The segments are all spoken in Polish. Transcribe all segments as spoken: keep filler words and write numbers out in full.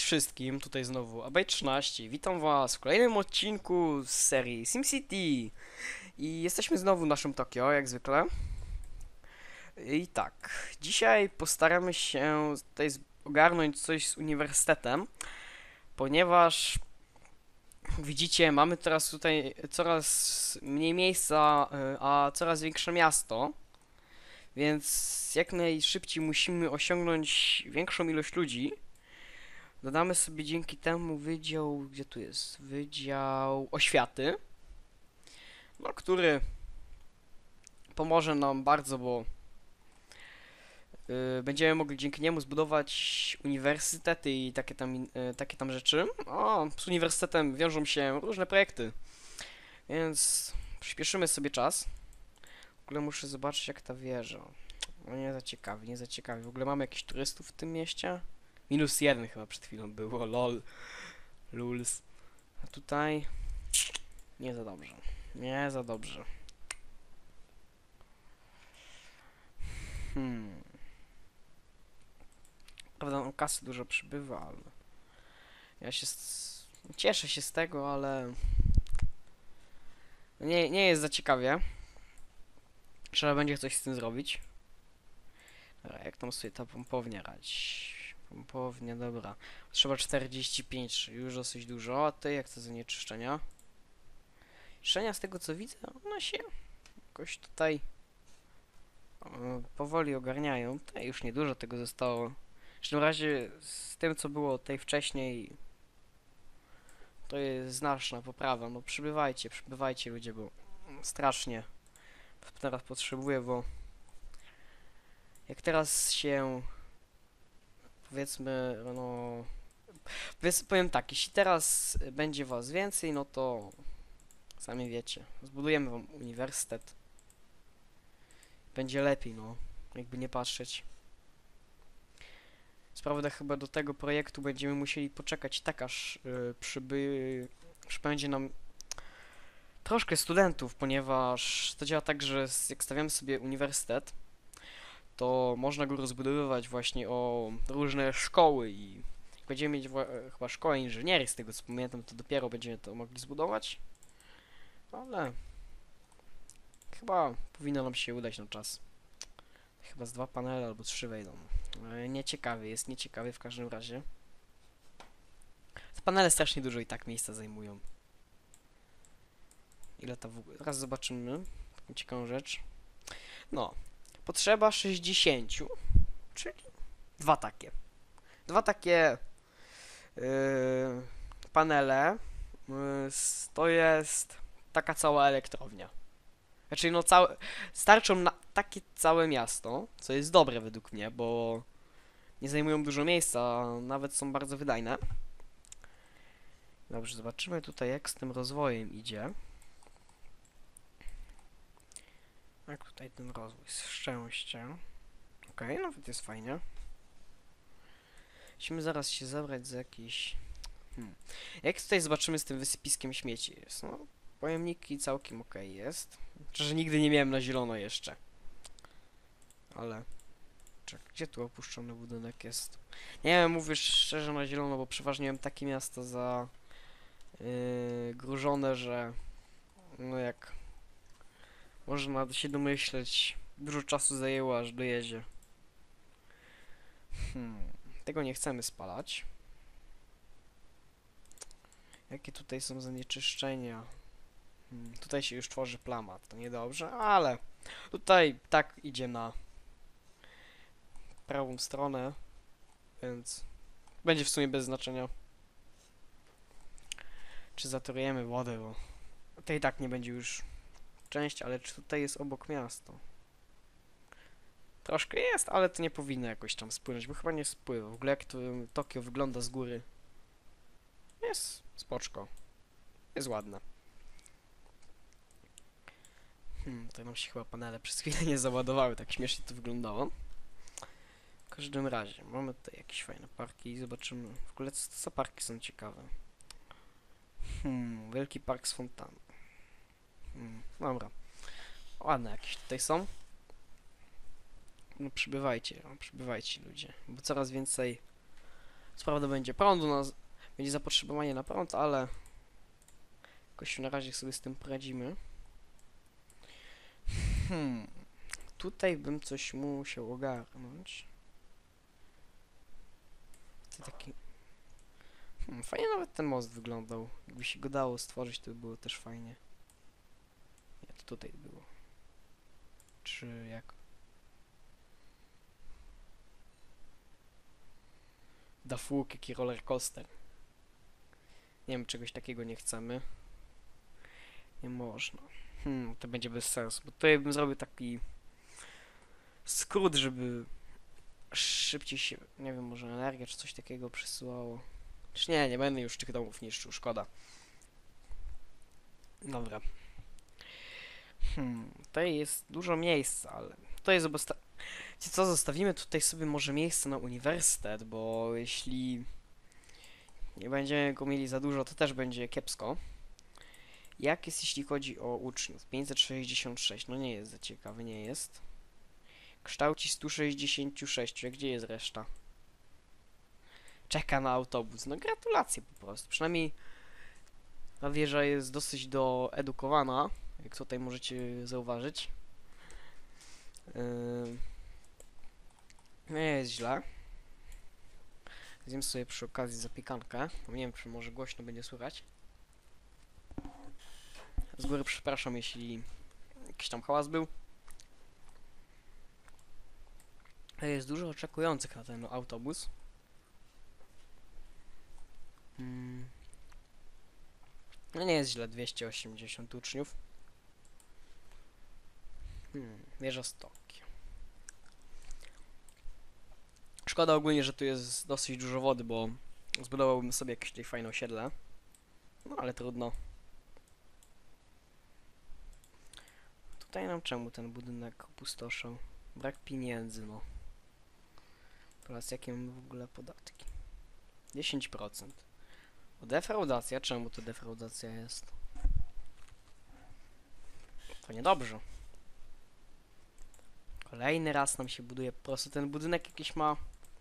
wszystkim, tutaj znowu Abej trzynaście. Witam was w kolejnym odcinku z serii SimCity. I jesteśmy znowu w naszym Tokio, jak zwykle. I tak, dzisiaj postaramy się tutaj z- ogarnąć coś z uniwersytetem, ponieważ widzicie, mamy teraz tutaj coraz mniej miejsca, y, a coraz większe miasto. Więc jak najszybciej musimy osiągnąć większą ilość ludzi. Dodamy sobie dzięki temu wydział, gdzie tu jest? Wydział oświaty, no, który pomoże nam bardzo, bo y, będziemy mogli dzięki niemu zbudować uniwersytety i takie tam, in- y, takie tam rzeczy. O, z uniwersytetem wiążą się różne projekty, więc przyspieszymy sobie czas. W ogóle muszę zobaczyć, jak ta wieża. No nie za ciekawie, nie za ciekawie. W ogóle mamy jakichś turystów w tym mieście? Minus jeden chyba przed chwilą było, lol, luls. A tutaj nie za dobrze. Nie za dobrze. Hmm. Prawda, no, kasy dużo przybywa, ale ja się z... cieszę się z tego, ale nie, nie jest za ciekawie. Trzeba będzie coś z tym zrobić. Dobra, jak tam sobie ta pompownia radź? Pompownia, dobra. Trzeba czterdzieści pięć, czyli już dosyć dużo. A ty jak to zanieczyszczenia? Zanieczyszczenia z tego co widzę, one się jakoś tutaj e, powoli ogarniają. Tutaj już niedużo tego zostało. W każdym razie z tym co było tutaj wcześniej, to jest znaczna poprawa. No przybywajcie, przybywajcie ludzie, bo strasznie teraz potrzebuję, bo jak teraz się powiedzmy, no powiedz, powiem tak, jeśli teraz będzie was więcej, no to sami wiecie, zbudujemy wam uniwersytet. Będzie lepiej, no, jakby nie patrzeć. Co prawda chyba do tego projektu będziemy musieli poczekać tak aż yy, przyby... przybędzie nam troszkę studentów, ponieważ to działa tak, że s- jak stawiamy sobie uniwersytet, to można go rozbudowywać właśnie o różne szkoły i jak będziemy mieć wła- e, chyba szkołę inżynierii, z tego co pamiętam, to dopiero będziemy to mogli zbudować, ale chyba powinno nam się udać na czas. Chyba z dwa panele albo trzy wejdą. E, Nieciekawie jest, nieciekawie w każdym razie. Te panele strasznie dużo i tak miejsca zajmują. Ile to w ogóle? Teraz zobaczymy. Taką ciekawą rzecz. No, potrzeba sześćdziesiąt, czyli dwa takie. Dwa takie yy, panele. Yy, s- to jest taka cała elektrownia. Znaczy, no całe, starczą na takie całe miasto, co jest dobre według mnie, bo nie zajmują dużo miejsca, a nawet są bardzo wydajne. Dobrze, zobaczymy tutaj jak z tym rozwojem idzie. Jak tutaj ten rozwój, szczęście. Okej, nawet jest fajnie. Musimy zaraz się zabrać za jakiś... Hmm. Jak tutaj zobaczymy z tym wysypiskiem śmieci jest, no, pojemniki całkiem ok jest. Że nigdy nie miałem na zielono jeszcze. Ale... Czek, gdzie tu opuszczony budynek jest? Nie wiem, mówię szczerze na zielono, bo przeważnie miałem takie miasta za... Yy, grużone, że... No jak... Można się domyśleć, dużo czasu zajęło aż dojedzie. Hmm, tego nie chcemy spalać. Jakie tutaj są zanieczyszczenia? Hmm, tutaj się już tworzy plama, to niedobrze, ale tutaj tak idzie na prawą stronę, więc będzie w sumie bez znaczenia, czy zatorujemy wodę, bo tutaj i tak nie będzie już część, ale czy tutaj jest obok miasto? Troszkę jest, ale to nie powinno jakoś tam spłynąć, bo chyba nie spływa. W ogóle jak to Tokio wygląda z góry. Jest spoczko. Jest ładne. Hmm, to nam się chyba panele przez chwilę nie załadowały, tak śmiesznie to wyglądało. W każdym razie, mamy tutaj jakieś fajne parki i zobaczymy. W ogóle co, co parki są ciekawe. Hmm, wielki park z fontaną. Hmm, dobra. Ładne jakieś tutaj są. No przybywajcie, no, przybywajcie ludzie, bo coraz więcej Co prawda będzie prądu, na, będzie zapotrzebowanie na prąd, ale jakoś na razie sobie z tym poradzimy. Hmm. Tutaj bym coś musiał ogarnąć. To taki... Hmm, fajnie nawet ten most wyglądał. Jakby się go dało stworzyć, to by było też fajnie. Nie, to tutaj było. Czy jak? Da fuk, jaki roller coaster. Nie wiem, czegoś takiego nie chcemy. Nie można. Hmm, to będzie bez sensu, bo tutaj bym zrobił taki skrót, żeby szybciej się, nie wiem, może energia czy coś takiego przesyłało. Czy nie, nie będę już tych domów niszczył, szkoda. Dobra. Hmm, tutaj jest dużo miejsca, ale tutaj zosta... Wiecie co, zostawimy tutaj sobie może miejsce na uniwersytet, bo jeśli nie będziemy go mieli za dużo, to też będzie kiepsko. Jak jest, jeśli chodzi o uczniów? pięćset sześćdziesiąt sześć, no nie jest za ciekawy, nie jest. Kształci stu sześćdziesięciu sześciu, a gdzie jest reszta? Czeka na autobus, no gratulacje po prostu, przynajmniej ta wieża jest dosyć doedukowana, jak tutaj możecie zauważyć. Yy... Nie jest źle. Zjem sobie przy okazji zapiekankę. Nie wiem, czy może głośno będzie słychać. Z góry przepraszam, jeśli jakiś tam hałas był. Jest dużo oczekujących na ten autobus. Hmm. No nie jest źle, dwieście osiemdziesiąt uczniów. Hmm, wieża stoki. Szkoda ogólnie, że tu jest dosyć dużo wody, bo zbudowałbym sobie jakieś tutaj fajne osiedle. No ale trudno. Tutaj nam czemu ten budynek opustoszał? Brak pieniędzy, no. Teraz jakie mamy w ogóle podatki? dziesięć procent. O, defraudacja? Czemu to defraudacja jest? To niedobrze. Kolejny raz nam się buduje. Po prostu ten budynek jakiś ma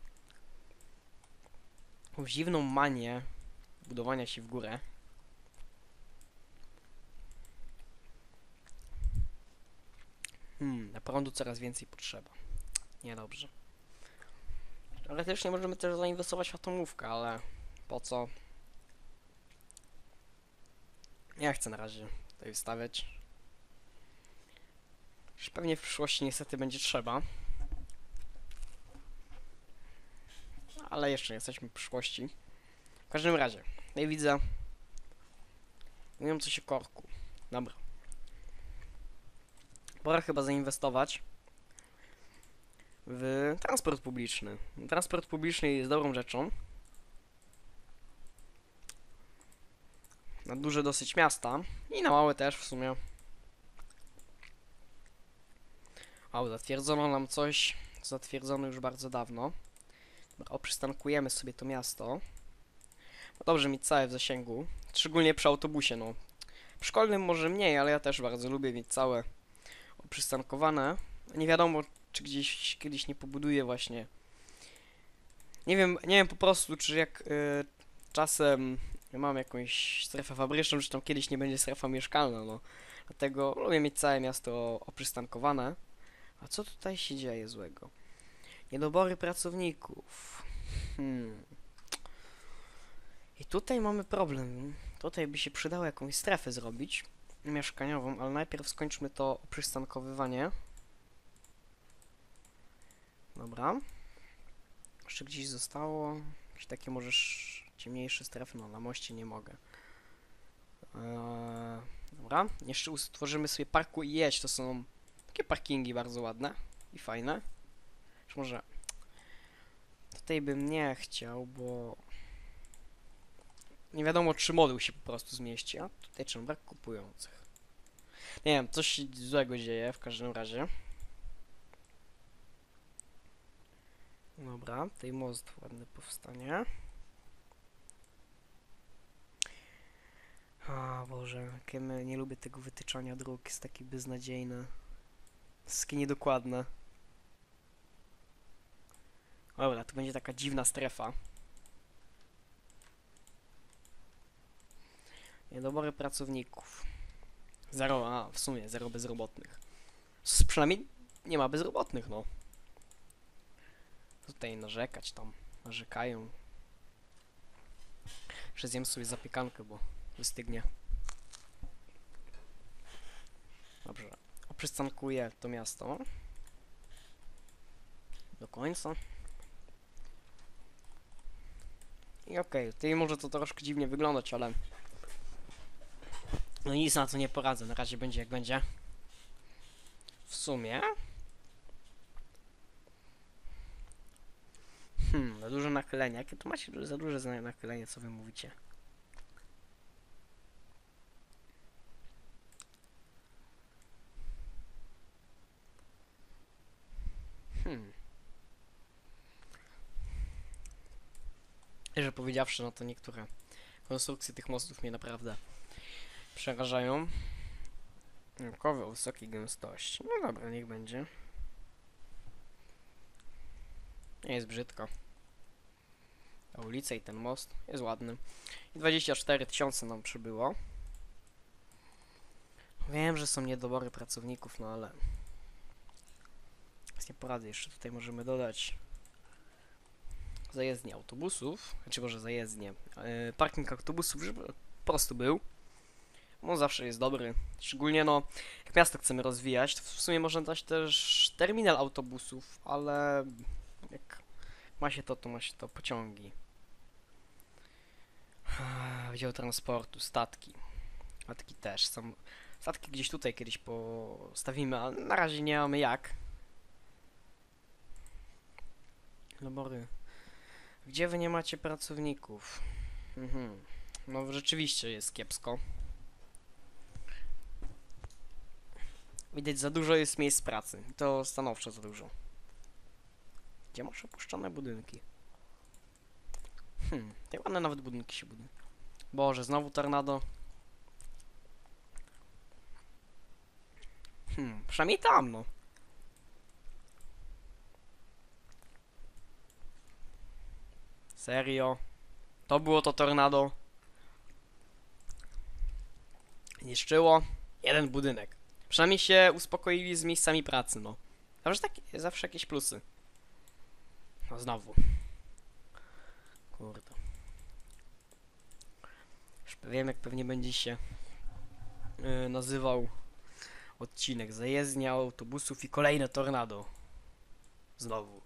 dziwną manię budowania się w górę. Hmm, na prądu coraz więcej potrzeba. Niedobrze. Teoretycznie możemy też zainwestować w atomówkę, ale po co? Nie chcę na razie tutaj wystawiać. Już pewnie w przyszłości niestety będzie trzeba. Ale jeszcze nie jesteśmy w przyszłości. W każdym razie, tutaj widzę... Mówią coś o korku. Dobra. Pora chyba zainwestować w transport publiczny. Transport publiczny jest dobrą rzeczą. Na duże dosyć miasta i na małe też w sumie. O, zatwierdzono nam coś, zatwierdzono już bardzo dawno. Dobra, oprzystankujemy sobie to miasto. No dobrze mieć całe w zasięgu, szczególnie przy autobusie, no. W szkolnym może mniej, ale ja też bardzo lubię mieć całe oprzystankowane. Nie wiadomo, czy gdzieś kiedyś nie pobuduję właśnie. Nie wiem, nie wiem po prostu, czy jak y, czasem mam jakąś strefę fabryczną, czy tam kiedyś nie będzie strefa mieszkalna, no. Dlatego lubię mieć całe miasto oprzystankowane. A co tutaj się dzieje złego? Niedobory pracowników. Hmm. I tutaj mamy problem. Tutaj by się przydało jakąś strefę zrobić mieszkaniową, ale najpierw skończmy to przystankowywanie. Dobra. Jeszcze gdzieś zostało. Jakieś takie możesz ciemniejsze strefy. No, na moście nie mogę. Eee, dobra. Jeszcze utworzymy sobie parku i jedź. To są takie parkingi bardzo ładne i fajne. Już może tutaj bym nie chciał, bo nie wiadomo, czy moduł się po prostu zmieści, a tutaj czemu brak kupujących. Nie wiem, coś się złego dzieje w każdym razie. Dobra, tutaj most ładny powstanie. A Boże, jakie my nie lubię tego wytyczania dróg, jest taki beznadziejny. Jest takie niedokładne. Dobra, tu będzie taka dziwna strefa. Niedobory pracowników. Zero, a w sumie zero bezrobotnych. S- Przynajmniej nie ma bezrobotnych, no. Tutaj narzekać tam. Narzekają. Jeszcze zjem sobie zapiekankę, bo wystygnie. Dobrze. Oprzystankuję to miasto. Do końca. I okej, okay, tutaj może to troszkę dziwnie wyglądać, ale no nic na to nie poradzę, na razie będzie jak będzie. W sumie Hmm, za duże nachylenie. Jakie to macie za duże za- nachylenie, co wy mówicie? Hmm. Że powiedziawszy, no to niektóre konstrukcje tych mostów mnie naprawdę przerażają. Naukowy o wysokiej gęstości. No dobra, niech będzie. Nie jest brzydko. Ta ulica i ten most jest ładny. I dwadzieścia cztery tysiące nam przybyło. Wiem, że są niedobory pracowników, no ale jest nie poradzę. Jeszcze tutaj możemy dodać zajezdnię autobusów, znaczy może zajezdnię, yy, parking autobusów, żeby po prostu był. No zawsze jest dobry. Szczególnie no, jak miasto chcemy rozwijać, to w sumie można dać też terminal autobusów, ale jak ma się to, to ma się to pociągi. Wydział transportu, statki. Statki też są. Statki gdzieś tutaj kiedyś postawimy, ale na razie nie mamy jak. Dobory. Gdzie wy nie macie pracowników? Mhm. No rzeczywiście jest kiepsko. Widać, za dużo jest miejsc pracy. To stanowczo za dużo. Gdzie masz opuszczone budynki? Hmm, te ładne nawet budynki się budują. Boże, znowu tornado. Hmm, przynajmniej tam, no. Serio? To było to tornado. Niszczyło jeden budynek. Przynajmniej się uspokoili z miejscami pracy, no. Zawsze, takie, zawsze jakieś plusy. No znowu. Kurde. Już wiem, jak pewnie będzie się yy, nazywał odcinek. Zajezdnia autobusów i kolejne tornado. Znowu.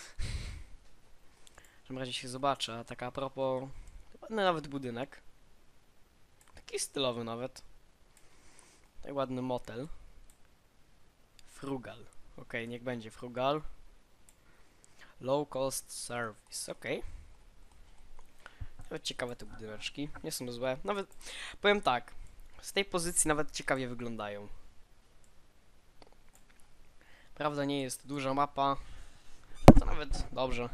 W każdym razie się zobaczę. A tak a propos... Ładny nawet budynek. Taki stylowy nawet. Taki ładny motel. Frugal. Ok, niech będzie frugal. Low cost service. Ok. Nawet ciekawe te budyneczki. Nie są złe. Nawet, powiem tak. Z tej pozycji nawet ciekawie wyglądają. Prawda, nie jest duża mapa. To nawet dobrze.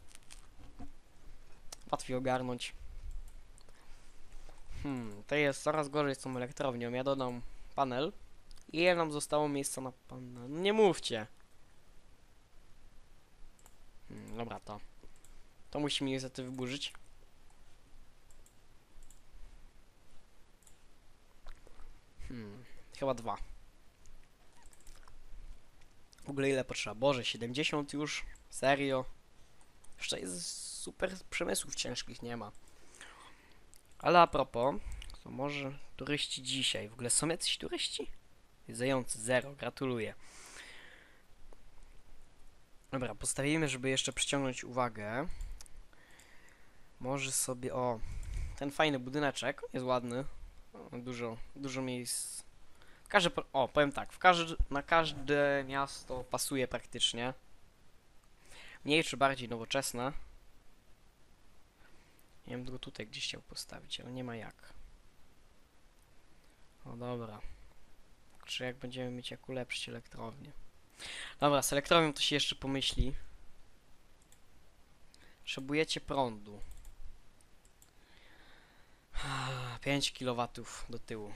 Łatwiej ogarnąć. Hmm, to jest coraz gorzej z tą elektrownią. Ja dodam panel. I ile nam zostało miejsca na panel? No nie mówcie. Hmm, dobra, to. To musimy niestety wyburzyć. Hmm, chyba dwa. W ogóle ile potrzeba? Boże, siedemdziesiąt już? Serio? Jeszcze jest super przemysłów ciężkich nie ma. Ale a propos, to może turyści dzisiaj. W ogóle są jacyś turyści? Zający, zero, gratuluję. Dobra, postawimy, żeby jeszcze przyciągnąć uwagę. Może sobie, o, ten fajny budyneczek, jest ładny. O, dużo, dużo miejsc. Każde, o, powiem tak, w każde, na każde miasto pasuje praktycznie. Mniej czy bardziej nowoczesne. Ja bym go tutaj gdzieś chciał postawić, ale nie ma jak. O dobra. Czy jak będziemy mieć jak ulepszyć elektrownię? Dobra, z elektrownią to się jeszcze pomyśli. Potrzebujecie prądu. pięć kilowatów do tyłu.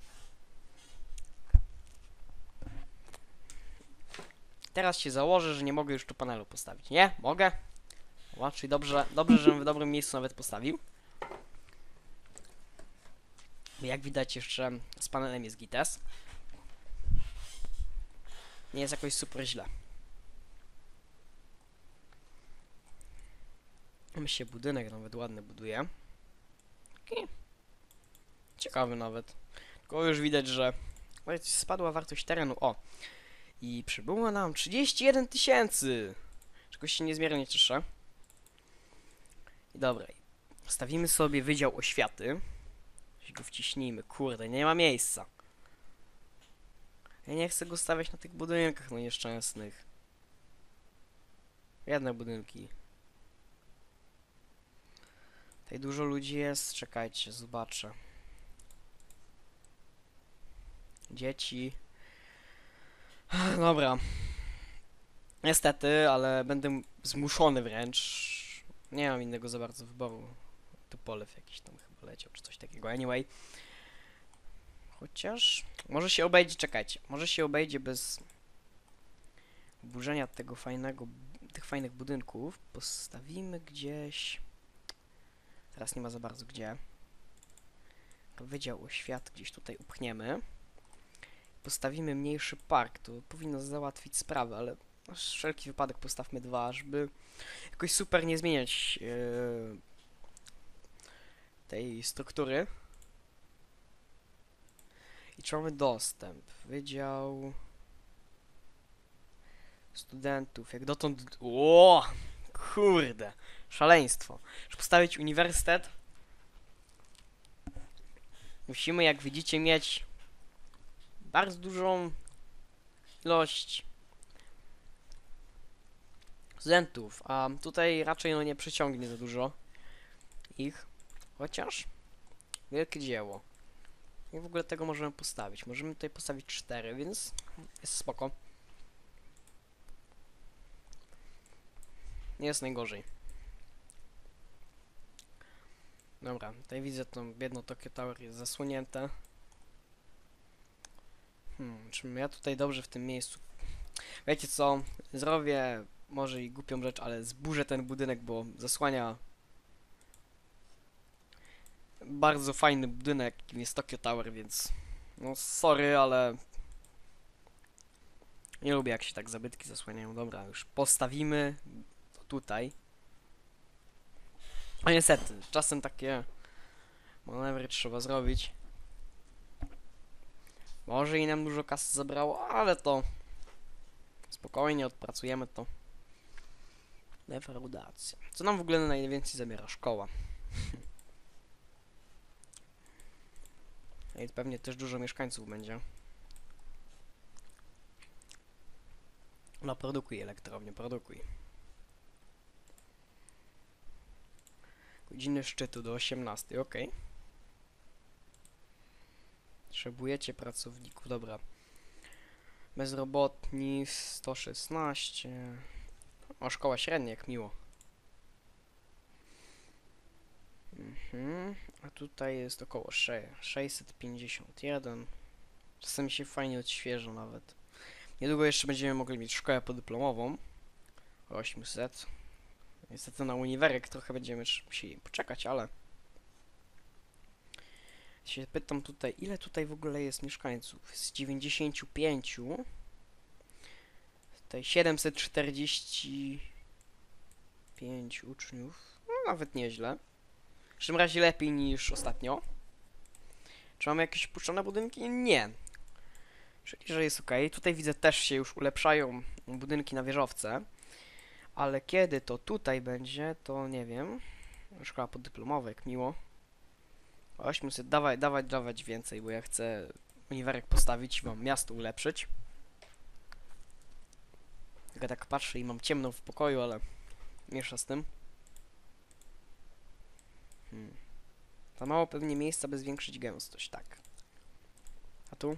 Teraz się założę, że nie mogę już tu panelu postawić. Nie? Mogę? O, czyli dobrze, dobrze, żebym w dobrym miejscu nawet postawił. Jak widać jeszcze z panelem jest gites. Nie jest jakoś super źle. Mi się budynek nawet ładny buduje. Taki ciekawy nawet. Tylko już widać, że spadła wartość terenu. O! I przybyło nam trzydzieści jeden tysięcy! Czegoś się niezmiernie cieszę. I dobra. Stawimy sobie Wydział Oświaty. I go wciśnijmy. Kurde, nie ma miejsca. Ja nie chcę go stawiać na tych budynkach, no nieszczęsnych. Jedne budynki. Tutaj dużo ludzi jest. Czekajcie, zobaczę. Dzieci. Dobra. Niestety, ale będę zmuszony wręcz. Nie mam innego za bardzo wyboru. Tu polew jakiś tam chyba leciał, czy coś takiego. Anyway. Chociaż... Może się obejdzie, czekajcie. Może się obejdzie bez... burzenia tego fajnego... tych fajnych budynków. Postawimy gdzieś... Teraz nie ma za bardzo gdzie. Wydział Oświaty gdzieś tutaj upchniemy. Postawimy mniejszy park, to powinno załatwić sprawę, ale na wszelki wypadek postawmy dwa, żeby jakoś super nie zmieniać yy, tej struktury. I czy mamy dostęp? Wydział studentów, jak dotąd... O, kurde, szaleństwo. Żeby postawić uniwersytet, musimy, jak widzicie, mieć bardzo dużą ilość studentów, a tutaj raczej no nie przyciągnie za dużo ich, chociaż wielkie dzieło. I w ogóle tego możemy postawić. Możemy tutaj postawić cztery, więc jest spoko. Nie jest najgorzej. Dobra, tutaj widzę tą biedną Tokyo Tower jest zasłonięte. Hmm, czy ja tutaj dobrze w tym miejscu... Wiecie co? Zrobię może i głupią rzecz, ale zburzę ten budynek, bo zasłania bardzo fajny budynek, jakim jest Tokyo Tower, więc no sorry, ale nie lubię jak się tak zabytki zasłaniają. Dobra, już postawimy to tutaj. A niestety, czasem takie manewry trzeba zrobić. Może i nam dużo kasy zabrało, ale to spokojnie odpracujemy to. Defraudacja. Co nam w ogóle najwięcej zabiera? Szkoła. I pewnie też dużo mieszkańców będzie. No produkuj elektrownię, produkuj. Godziny szczytu do osiemnastej, ok. Potrzebujecie pracowników, dobra. Bezrobotni sto szesnaście. O, szkoła średnia, jak miło. Mhm. A tutaj jest około sześćset pięćdziesiąt jeden. Czasem się fajnie odświeża nawet. Niedługo jeszcze będziemy mogli mieć szkołę podyplomową. osiemset. Niestety na uniwerek trochę będziemy musieli poczekać, ale... się pytam tutaj, ile tutaj w ogóle jest mieszkańców? Z dziewięćdziesięciu pięciu. Tutaj siedemset czterdzieści pięć uczniów. No, nawet nieźle. W każdym razie lepiej niż ostatnio. Czy mamy jakieś puszczone budynki? Nie. Czyli, że jest ok. Tutaj widzę też się już ulepszają budynki na wieżowce. Ale kiedy to tutaj będzie, to nie wiem. Szkoła podyplomowa, jak miło. osiemset, dawaj, dawać, dawać więcej, bo ja chcę uniwerek postawić i mam miasto ulepszyć. Ja tak patrzę i mam ciemno w pokoju, ale miesza z tym. Hmm. Za mało pewnie miejsca, by zwiększyć gęstość, tak. A tu?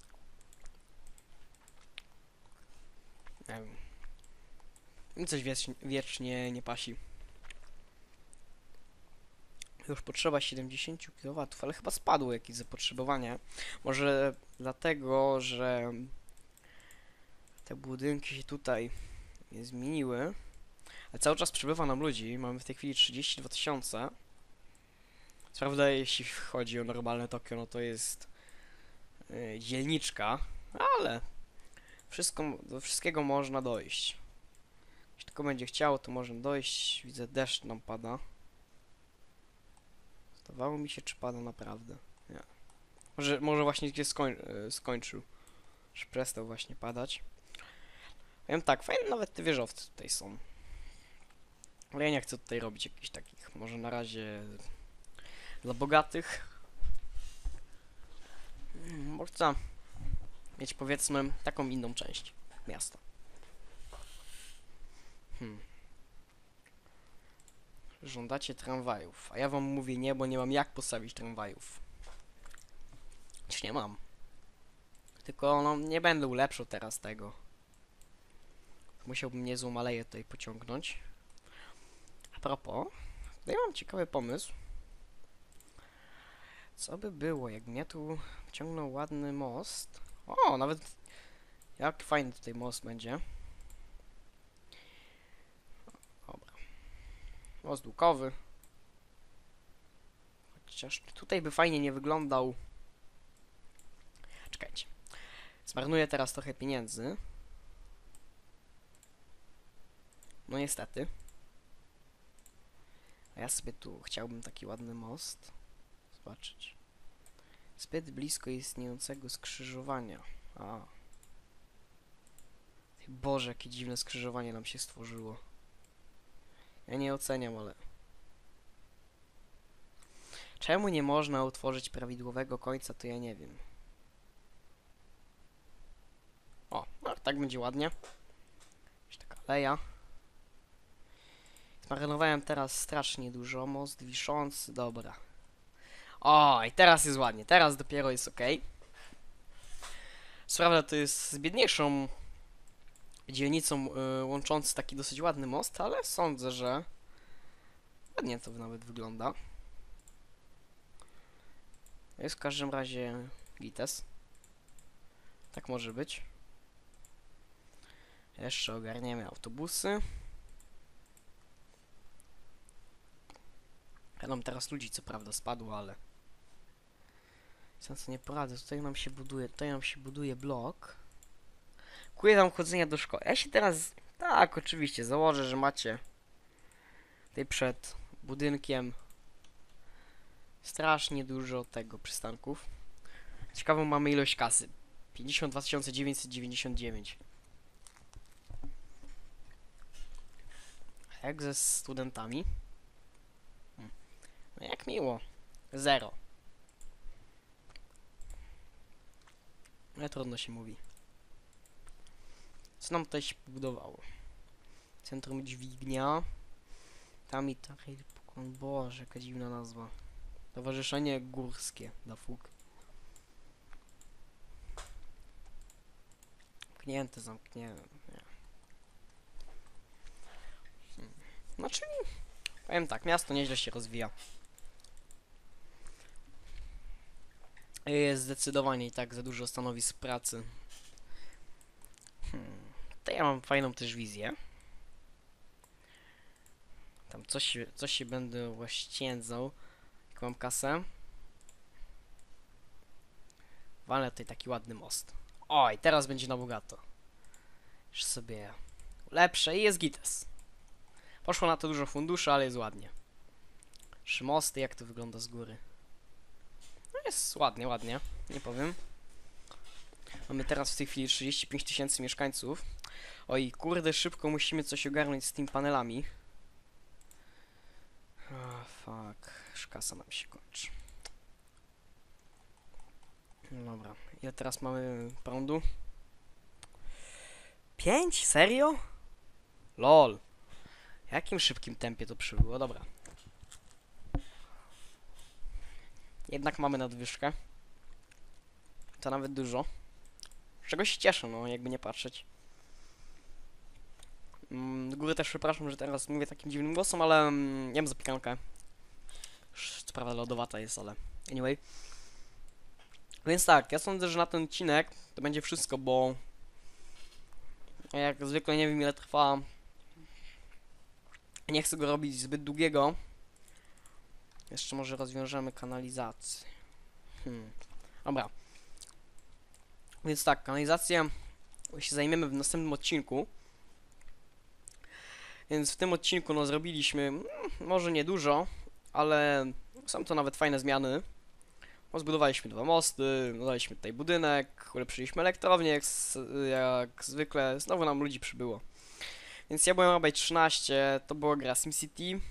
Nie wiem. Mi coś wiecznie, wiecznie nie pasi. Już potrzeba siedemdziesiąt kilowatów, ale chyba spadło jakieś zapotrzebowanie. Może dlatego, że te budynki się tutaj nie zmieniły. Ale cały czas przybywa nam ludzi. Mamy w tej chwili trzydzieści dwa tysiące. Prawda, jeśli chodzi o normalne Tokio, no to jest yy, dzielniczka, ale wszystko, do wszystkiego można dojść. Jeśli tylko będzie chciało, to można dojść. Widzę, deszcz nam pada. Zdawało mi się, czy pada naprawdę. Nie. Może, może właśnie się skoń, yy, skończył. Że przestał właśnie padać. Wiem tak, fajne nawet te wieżowce tutaj są. Ale ja nie chcę tutaj robić jakichś takich, może na razie dla bogatych. Hmm, bo chcę mieć powiedzmy taką inną część miasta. Hmm. Żądacie tramwajów, a ja wam mówię nie, bo nie mam jak postawić tramwajów. Już nie mam. Tylko no nie będę ulepszał teraz tego. Musiałbym niezłą aleję tutaj pociągnąć. A propos, tutaj mam ciekawy pomysł. Co by było, jak mnie tu ciągnął ładny most? O, nawet jak fajny tutaj most będzie. Dobra. Most łukowy. Chociaż tutaj by fajnie nie wyglądał. Czekajcie. Zmarnuję teraz trochę pieniędzy. No niestety. A ja sobie tu chciałbym taki ładny most zobaczyć. Zbyt blisko istniejącego skrzyżowania. A. Boże, jakie dziwne skrzyżowanie nam się stworzyło. Ja nie oceniam, ale... Czemu nie można utworzyć prawidłowego końca, to ja nie wiem. O, no tak będzie ładnie. Jakaś taka aleja. Zmarnowałem teraz strasznie dużo. Most wiszący, dobra. O, i teraz jest ładnie. Teraz dopiero jest ok. Co prawda to jest z biedniejszą dzielnicą y, łączący taki dosyć ładny most, ale sądzę, że ładnie to nawet wygląda. Jest w każdym razie gites. Tak może być. Jeszcze ogarniemy autobusy. Ja nam teraz ludzi co prawda spadło, ale co nie poradzę. Tutaj nam się buduje, tutaj nam się buduje blok. Kuję nam chodzenia do szkoły. Ja się teraz, tak oczywiście, założę, że macie tutaj przed budynkiem strasznie dużo tego przystanków. Ciekawą mamy ilość kasy. pięćdziesiąt dwa tysiące dziewięćset dziewięćdziesiąt dziewięć. Jak ze studentami? Hmm. No jak miło. Zero. Ale trudno się mówi. Co nam tutaj się pobudowało? Centrum dźwignia. Tam i takiej... Boże, jaka dziwna nazwa. Towarzyszenie górskie. Da fuk. Zamknięte, zamknięte. Nie. Hmm. Znaczy, powiem tak, miasto nieźle się rozwija. Jest zdecydowanie i tak za dużo stanowisk pracy. Hmm. To ja mam fajną też wizję. Tam coś, coś się będę oszczędzał. Jak mam kasę. Walę tutaj taki ładny most. Oj, teraz będzie na bogato. Już sobie lepsze i jest gites. Poszło na to dużo funduszy, ale jest ładnie. Trzy mosty, jak to wygląda z góry. No jest ładnie, ładnie, nie powiem. Mamy teraz w tej chwili trzydzieści pięć tysięcy mieszkańców. Oj, kurde, szybko musimy coś ogarnąć z tymi panelami. Oh, fuck, kasa nam się kończy. No dobra, ile teraz mamy prądu? Pięć? Serio? Lol. W jakim szybkim tempie to przybyło? Dobra. Jednak mamy nadwyżkę. To nawet dużo. Z czego się cieszę, no, jakby nie patrzeć. Mm, z góry też przepraszam, że teraz mówię takim dziwnym głosem, ale mm, jem zapiekankę. Co prawda lodowata jest, ale anyway. Więc tak, ja sądzę, że na ten odcinek to będzie wszystko, bo jak zwykle nie wiem ile trwa. Nie chcę go robić zbyt długiego. Jeszcze może rozwiążemy kanalizację. Hmm. Dobra. Więc tak, kanalizację się zajmiemy w następnym odcinku. Więc w tym odcinku no zrobiliśmy mm, może nie dużo, ale są to nawet fajne zmiany. No, zbudowaliśmy dwa mosty, dodaliśmy tutaj budynek, ulepszyliśmy elektrownię jak, s- jak zwykle, znowu nam ludzi przybyło. Więc ja byłem Rabaj trzynaście, to była gra SimCity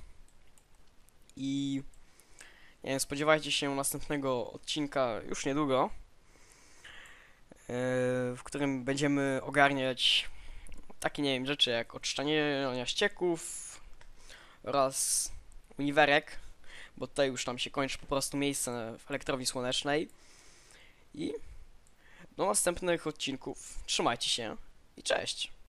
i nie wiem, spodziewajcie się następnego odcinka już niedługo, yy, w którym będziemy ogarniać takie, nie wiem, rzeczy jak oczyszczanie ścieków oraz uniwerek, bo tutaj już nam się kończy po prostu miejsce w elektrowni słonecznej. I do następnych odcinków. Trzymajcie się i cześć!